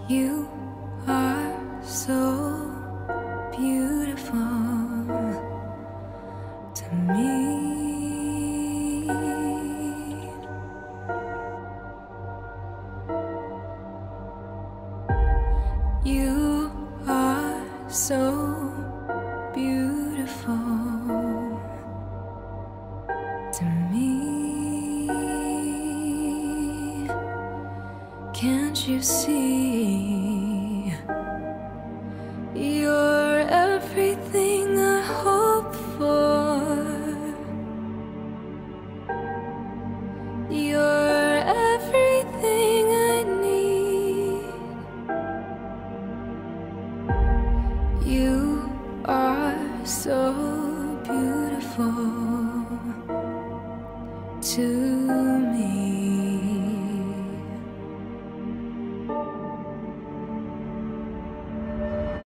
You are so beautiful to me. You are so beautiful to me. Can't you see? You're everything I hope for. You're everything I need. You are so beautiful to me.